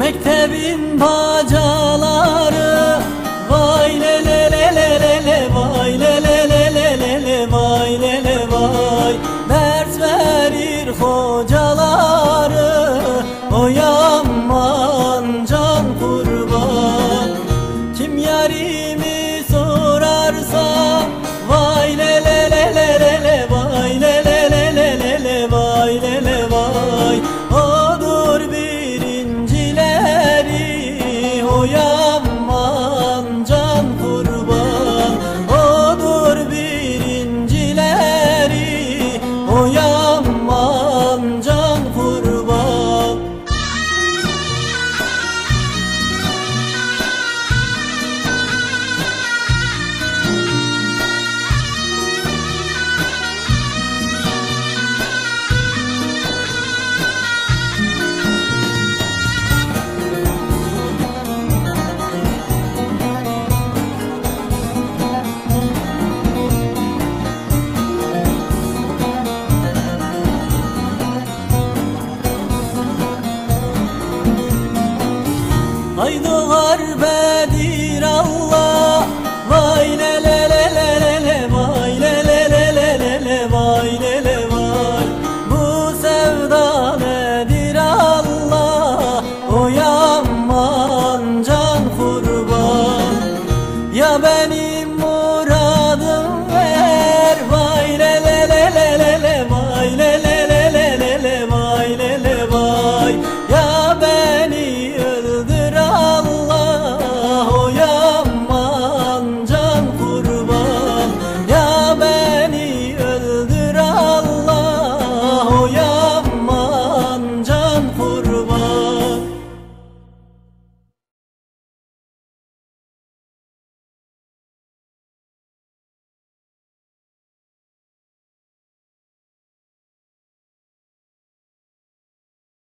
Mektebin bacaları vay le le le le le le vay le le le le le le vay le le vay. Ders verir hocaları oy aman can kurban. Kim yarimi sorarsa vay le le le le le le vay le le le le le le vay le le vay. Odur birincileri oy aman can kurban. Odur birincileri oy aman.